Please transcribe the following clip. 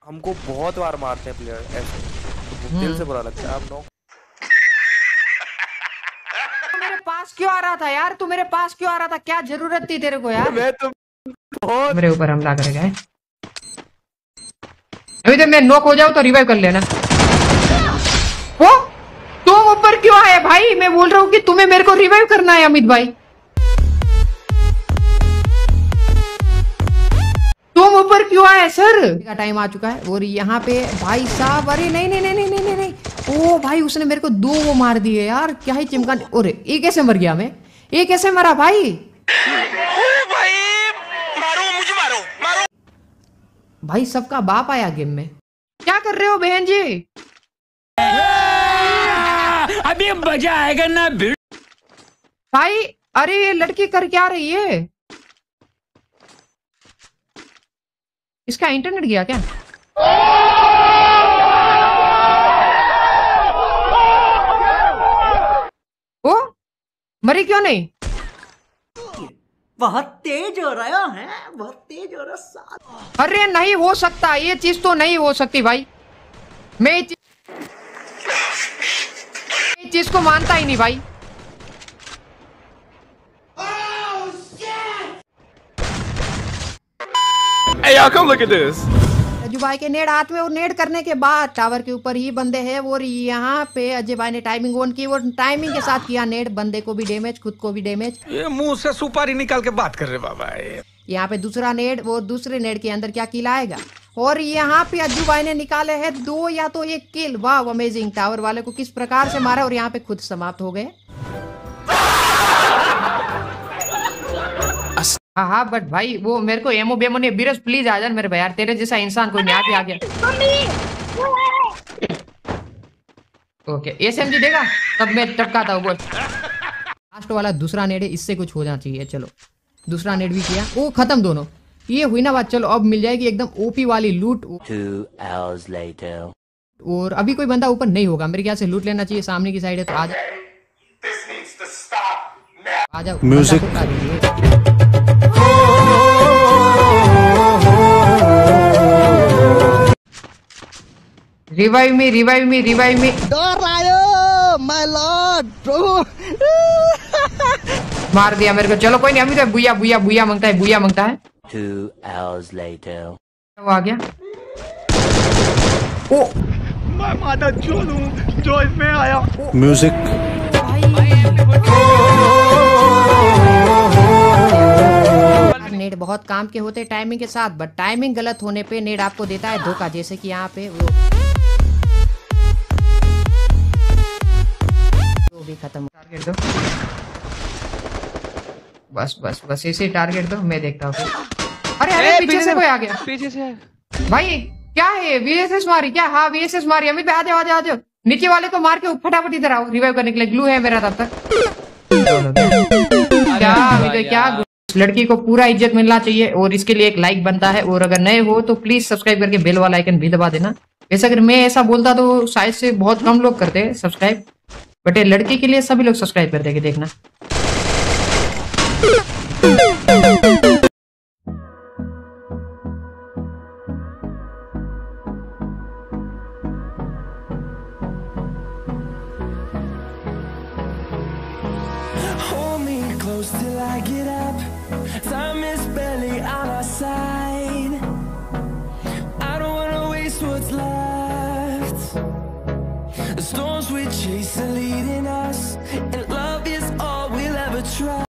हमको बहुत बार मारते हैं प्लेयर ऐसे, दिल से बुरा लगता है। आप नॉक मेरे पास क्यों आ रहा था यार? तू मेरे पास क्यों आ रहा था? क्या जरूरत थी तेरे को यार? मैं तो बहुत मेरे ऊपर हमला करेगा। अभी तो मैं नॉक हो जाऊं तो रिवाइव कर लेना। वो तुम ऊपर क्यों आए भाई? मैं बोल रहा हूँ कि तुम्हें मेरे को रिवाइव करना है अमित भाई। तुम ऊपर क्यों आए सर? का टाइम आ चुका है और यहाँ पे भाई साहब, अरे नहीं नहीं नहीं नहीं नहीं नहीं नहीं। ओ भाई उसने मेरे को दो वो मार दिए यार, क्या ही चिमका। अरे ये कैसे मर गया? मैं ये कैसे मरा भाई? भाई मारो मुझे, मारो मारो। भाई सबका बाप आया गेम में। क्या कर रहे हो बहन जी? अभी मजा आएगा ना भाई। अरे ये लड़की कर क्या रही है? इसका इंटरनेट गया क्या? ओ मरी क्यों नहीं? बहुत तेज हो रहा है, बहुत तेज हो रहा। अरे नहीं हो सकता, ये चीज तो नहीं हो सकती भाई। मैं ये चीज को मानता ही नहीं भाई। Hey y'all, come look at this. Ajay भाई के नेड हाथ में और नेड करने के बाद टावर के ऊपर ही बंदे हैं और यहाँ पे अजय भाई ने टाइमिंग ऑन की और टाइमिंग के साथ किया नेड। बंदे को भी डैमेज, खुद को भी डैमेज। ये मुंह से सुपारी निकाल के बात कर रहे बाबा। यहाँ पे दूसरा नेड, वो दूसरे नेड के अंदर क्या किल आएगा। और यहाँ पे अज्जू भाई ने निकाले हैं 2 या तो 1 किल। वाह अमेजिंग। टावर वाले को किस प्रकार से मारा और यहाँ पे खुद समाप्त हो गए। हाँ हाँ बट भाई वो मेरे को एमओ बेमो ने बीरज प्लीज आ जा मेरे भाई यार, तेरे जैसा इंसान कोई नहीं आगे आ गया। ओके एसएमजी देगा तब मैं टपकाता हूँ। बोल लास्ट वाला दूसरा नेड है, इससे कुछ हो जाना चाहिए। चलो दूसरा नेड भी किया, वो खत्म दोनों। ये हुई ना बात। चलो अब मिल जाएगी एकदम ओपी वाली लूट। 2 hours later. और अभी कोई बंदा ऊपर नहीं होगा मेरे ख्याल से। लूट लेना चाहिए, सामने की साइड है तो आ जाओ आ जाओ। Music revive me, revive me, revive me. My lord प्रभु। मार दिया मेरे को। चलो कोई नहीं, अभी तो बुया बुया बुया मांगता है, बुया मांगता है। 2 hours later. वो आ गया। ओ मैं माता चोद हूँ जो इसमें आया। म्यूजिक नेट बहुत काम के होते टाइमिंग के साथ, बट टाइमिंग गलत होने पे नेट आपको देता है धोखा। जैसे कि यहाँ पे वो भी खत्म। टारगेट दो बस बस बस, इसे टारगेट दो, मैं देखता हूँ। अरे अरे पीछे से कोई आ गया। पीछे से भाई क्या है? वीएसएस मारी क्या? हाँ वीएसएस मारी। अमित आ जाओ आ जाओ आ जाओ। नीचे वाले को मार के फटाफट इधर आओ रिवाइव करने के लिए। ग्लू है मेरा तब तक। क्या अमित क्या? लड़की को पूरा इज्जत मिलना चाहिए और इसके लिए एक लाइक बनता है। और अगर नए हो तो प्लीज सब्सक्राइब करके बेल वाला आइकन भी दबा देना। वैसे अगर मैं ऐसा बोलता तो शायद से बहुत कम लोग करते हैं सब्सक्राइब, बट ये लड़की के लिए सभी लोग सब्सक्राइब कर देंगे, देखना। Hold me close till I get up. Time is barely on our side. I don't wanna waste what's left. The storms we chase are leading us, and love is all we'll ever try.